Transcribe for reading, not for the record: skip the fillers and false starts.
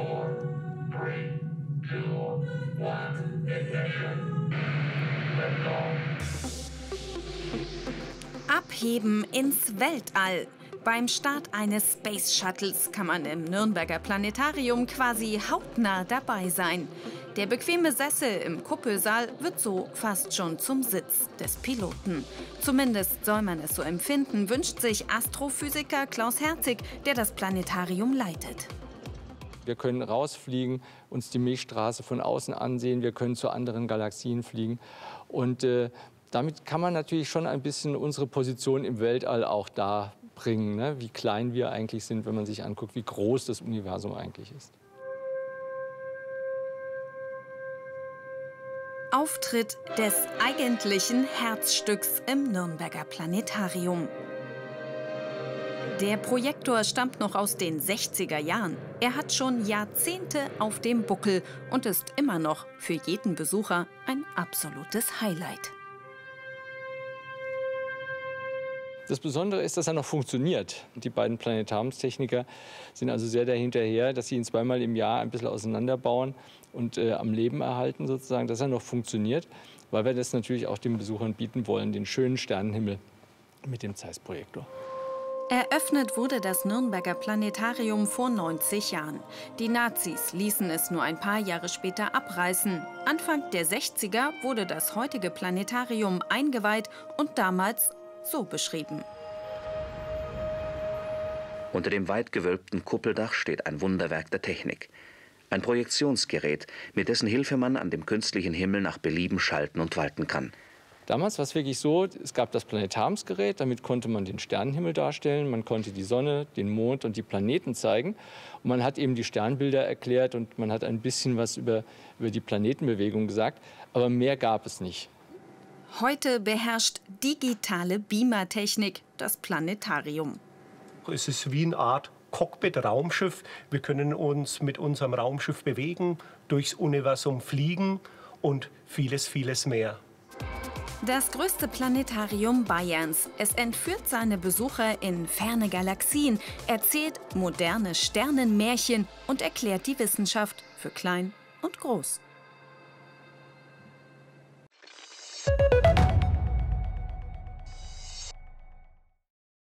Abheben ins Weltall. Beim Start eines Space Shuttles kann man im Nürnberger Planetarium quasi hautnah dabei sein. Der bequeme Sessel im Kuppelsaal wird so fast schon zum Sitz des Piloten. Zumindest soll man es so empfinden, wünscht sich Astrophysiker Klaus Herzig, der das Planetarium leitet. Wir können rausfliegen, uns die Milchstraße von außen ansehen, wir können zu anderen Galaxien fliegen. Und damit kann man natürlich schon ein bisschen unsere Position im Weltall auch darbringen, ne? Wie klein wir eigentlich sind, wenn man sich anguckt, wie groß das Universum eigentlich ist. Auftritt des eigentlichen Herzstücks im Nürnberger Planetarium. Der Projektor stammt noch aus den 60er Jahren. Er hat schon Jahrzehnte auf dem Buckel und ist immer noch für jeden Besucher ein absolutes Highlight. Das Besondere ist, dass er noch funktioniert. Die beiden Planetariumstechniker sind also sehr dahinterher, dass sie ihn zweimal im Jahr ein bisschen auseinanderbauen und am Leben erhalten, sozusagen, dass er noch funktioniert, weil wir das natürlich auch den Besuchern bieten wollen, den schönen Sternenhimmel mit dem Zeiss-Projektor. Eröffnet wurde das Nürnberger Planetarium vor 90 Jahren. Die Nazis ließen es nur ein paar Jahre später abreißen. Anfang der 60er wurde das heutige Planetarium eingeweiht und damals so beschrieben. Unter dem weit gewölbten Kuppeldach steht ein Wunderwerk der Technik. Ein Projektionsgerät, mit dessen Hilfe man an dem künstlichen Himmel nach Belieben schalten und walten kann. Damals war es wirklich so, es gab das Planetariumsgerät, damit konnte man den Sternenhimmel darstellen, man konnte die Sonne, den Mond und die Planeten zeigen. Und man hat eben die Sternbilder erklärt und man hat ein bisschen was über die Planetenbewegung gesagt, aber mehr gab es nicht. Heute beherrscht digitale Beamertechnik das Planetarium. Es ist wie eine Art Cockpit-Raumschiff. Wir können uns mit unserem Raumschiff bewegen, durchs Universum fliegen und vieles, vieles mehr. Das größte Planetarium Bayerns. Es entführt seine Besucher in ferne Galaxien, erzählt moderne Sternenmärchen und erklärt die Wissenschaft für klein und groß.